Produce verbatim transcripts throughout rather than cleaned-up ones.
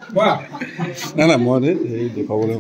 না না মই এই দেখাবলৈ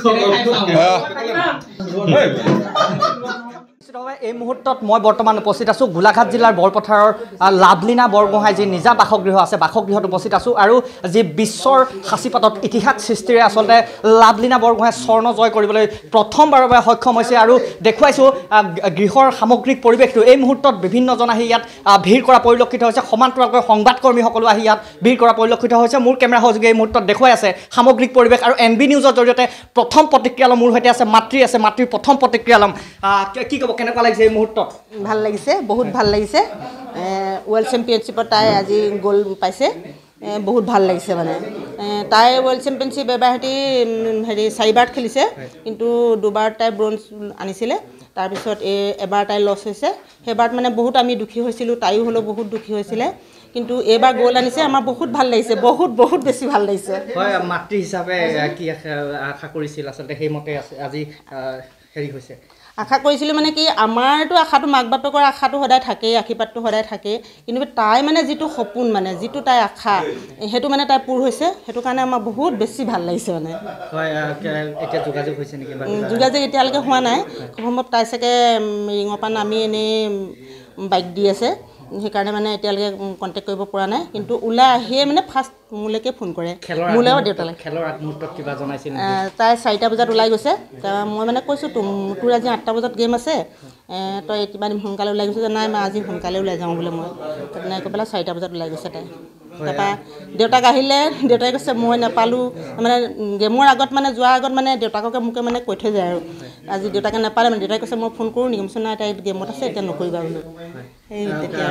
এই মুহূৰ্তত মই বৰ্তমান উপস্থিত আছোঁ গোলাঘাট জিলাৰ বৰপথাৰৰ লাভলীনা বৰগোহাঁই যি নিজা বাসগৃহ আছে বাসগৃহত উপস্থিত আছোঁ আৰু যি বিশ্বৰ সাঁচিপাতত ইতিহাস সৃষ্টিৰে আচলতে লাভলীনা বৰগোহাঁই স্বৰ্ণ জয় কৰিবলৈ প্ৰথমবাৰৰ বাবে সক্ষম হৈছে আৰু দেখুৱাইছোঁ গৃহৰ সামগ্ৰিক পৰিৱেশটো এই মুহূৰ্তত বিভিন্নজন আহি ইয়াত ভিৰ কৰা পৰিলক্ষিত হৈছে সমান্তৰালকৈ সংবাদকৰ্মীসকলো আহি ইয়াত ভিৰ কৰা পৰিলক্ষিত হৈছে মোৰ কেমেৰা সহযোগী এই মুহূৰ্তত দেখুৱাই আছে সামগ্ৰিক পৰিৱেশ আৰু এন বি নিউজৰ জৰিয়তে প্ৰথম প্ৰতিক্ৰিয়ালম মোৰ সৈতে আছে মাতৃ আছে মাতৃৰ প্ৰথম প্ৰতিক্ৰিয়ালম কি ক'ব কেনেকুৱা লাগিছে এই মুহূৰ্তত ভাল লাগিছে বহুত ভাল লাগিছে ৱৰ্ল্ড চেম্পিয়নশ্বিপত তাই আজি গ'ল পাইছে বহুত ভাল লাগিছে মানে তাই ৱৰ্ল্ড চেম্পিয়নশ্বিপ এবাৰ সিহঁতি হেৰি চাৰিবাৰত খেলিছে কিন্তু দুবাৰ তাই ব্ৰঞ্জ আনিছিলে তাৰপিছত এই এবাৰ তাই লছ হৈছে সেইবাৰত মানে বহুত আমি দুখী হৈছিলোঁ তাইও হ'লেও বহুত দুখী হৈছিলে কিন্তু এইবাৰ গ'ল আনিছে আমাৰ বহুত ভাল লাগিছে বহুত বহুত বেছি ভাল লাগিছে হয় মাতৃ হিচাপে কি আশা কৰিছিল আচলতে সেইমতে আজি হেৰি হৈছে আশা কৰিছিলোঁ মানে কি আমাৰতো আশাটো মাক বাপেকৰ আশাটো সদায় থাকেই আশীৰ্বাদটো সদায় থাকেই কিন্তু তাই মানে যিটো সপোন মানে যিটো তাই আশা সেইটো মানে তাই পূৰ হৈছে সেইটো কাৰণে আমাৰ বহুত বেছি ভাল লাগিছে মানে হয় এতিয়া যোগাযোগ হৈছে নেকি যোগাযোগ এতিয়ালৈকে হোৱা নাই সম্ভৱ তাই চাগে ৰিঙৰ পৰা নামি এনেই বাইক দি আছে সেইকাৰণে মানে এতিয়ালৈকে কণ্টেক্ট কৰিব পৰা নাই কিন্তু ওলাই আহিয়ে মানে ফাৰ্ষ্ট মোলৈকে ফোন কৰে মোলৈও দেউতালৈ খেলৰ আগমুহূৰ্তত কিবা জনাইছিল তাই চাৰিটা বজাত ওলাই গৈছে মই মানে কৈছোঁ তোৰ আজি আঠটা বজাত গেম আছে তই কিবা দিন সোনকালে ওলাই গৈছে যে নাই মই আজি সোনকালে ওলাই যাওঁ বোলে মই তেনেকৈ কৈ পেলাই চাৰিটা বজাত ওলাই গৈছে তাই তাৰপৰা দেউতাক আহিলে দেউতাকে কৈছে মই নাপালোঁ মানে গেমৰ আগত মানে যোৱাৰ আগত মানে দেউতাককে মোকে মানে কৈ থৈ যায় আৰু আজি দেউতাকে নাপালে মানে দেউতাকে কৈছে মই ফোন কৰোঁ নেকি মই নাই তাই গেমত আছে এতিয়া নকৰিবা বোলো সেই তেতিয়া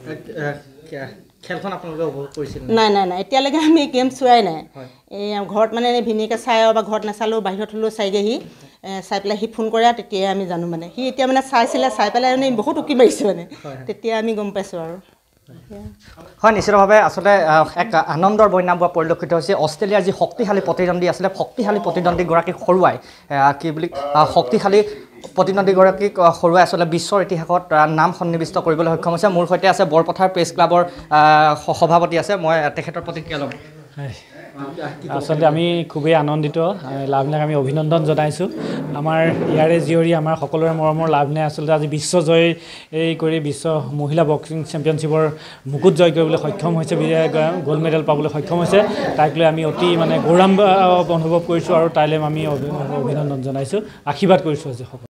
খেলখন আপোনালোকে উপভোগ কৰিছিল নাই নাই নাই এতিয়ালৈকে আমি গেম চোৱাই নাই এই ঘৰত মানে ভিনিয়েকে চাই বা ঘৰত নাচালেও বাহিৰত হ'লেও চাইগৈ চাই পেলাই সি ফোন কৰে তেতিয়াই আমি জানো মানে সি এতিয়া মানে চাইছিলে চাই পেলাই মানে বহুত উকি মাৰিছে মানে তেতিয়া আমি গম পাইছোঁ আৰু হয় নিশ্চিতভাৱে আচলতে এক আনন্দৰ বন্যা বোৱা পৰিলক্ষিত হৈছে অষ্ট্ৰেলিয়াৰ যি শক্তিশালী প্ৰতিদ্বন্দ্বী আছিলে শক্তিশালী প্ৰতিদ্বন্দ্বীগৰাকীক হৰুৱাই কি বুলি শক্তিশালী প্ৰতিদ্বন্দ্বীগৰাকীক হৰুৱাই আচলতে বিশ্বৰ ইতিহাসত নাম সন্নিৱিষ্ট কৰিবলৈ সক্ষম হৈছে মোৰ সৈতে আছে বৰপথাৰ প্ৰেছ ক্লাবৰ সভাপতি আছে মই তেখেতৰ প্ৰতিক্ৰিয়া ল'ম আচলতে আমি খুবেই আনন্দিত লাভলীনাক আমি অভিনন্দন জনাইছোঁ আমাৰ ইয়াৰে জীয়ৰী আমাৰ সকলোৰে মৰমৰ লাভলীনাই আচলতে আজি বিশ্ব জয় এই কৰি বিশ্ব মহিলা বক্সিং চেম্পিয়নশ্বিপৰ মুকুট জয় কৰিবলৈ সক্ষম হৈছে গ'ল্ড মেডেল পাবলৈ সক্ষম হৈছে তাইক লৈ আমি অতি মানে গৌৰৱ অনুভৱ কৰিছোঁ আৰু তাইলৈ আমি অভিনন্দন জনাইছোঁ আশীৰ্বাদ কৰিছোঁ আজি সকলো